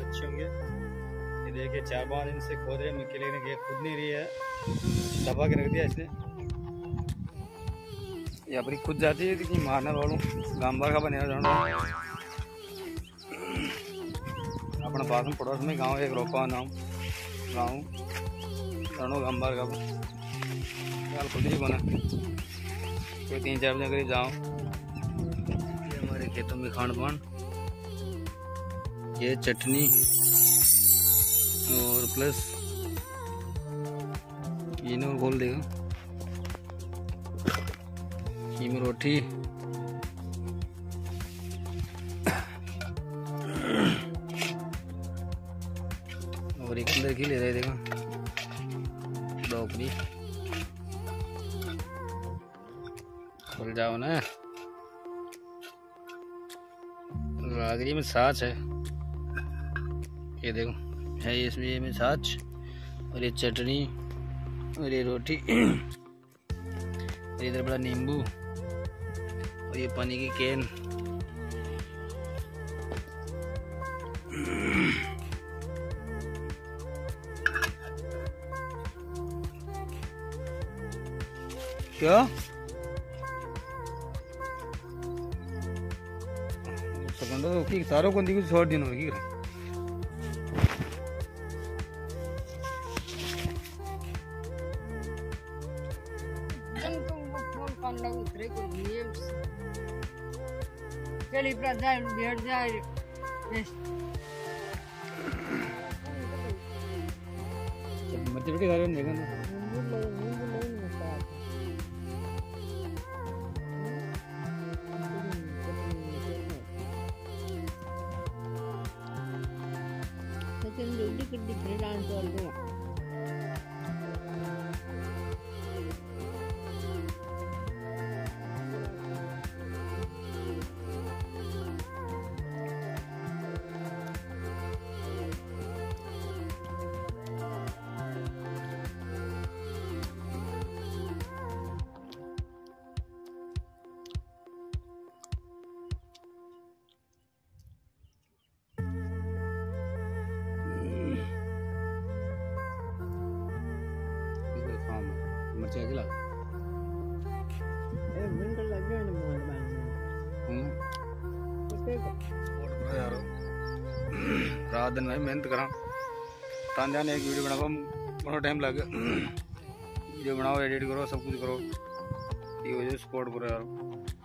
अच्छे होंगे। ये देखिए 4-5 दिन से खोद रहे मिट्टी, लेकिन ये खुद नहीं रही है, दबा के रख दिया इसने। ये अपनी खुद जाती है कि मारना वालों गांबार का बने अपना पास में पड़ोस में गांव एक रोपा नाम गाँव रणो गांबार का खुद ही बना। कोई 3-4 बजे करीब जाओ। ये हमारे खेतों में खान पान, ये चटनी और प्लस ये और खोल देगा में रोटी और एक अंदर की ले रहे देखो डोकरी खुल जाओ ना। रागरी में छाछ है, ये देखो है इसमें, ये में छाछ और ये चटनी और ये रोटी और इधर बड़ा नींबू और ये पानी की कैन। क्या सेकंड सारों को दी छोड़ दिन होगी। चलिए प्रधान भेट जाए मध्य बेटी घर देखा ना मिर्चा खिला यार रात दिन मेहनत करा तांजा ने एक वीडियो बनाओ बड़ा टाइम लगे वीडियो बनाओ एडिट करो सब कुछ करो ये वजह सपोर्ट करो यार।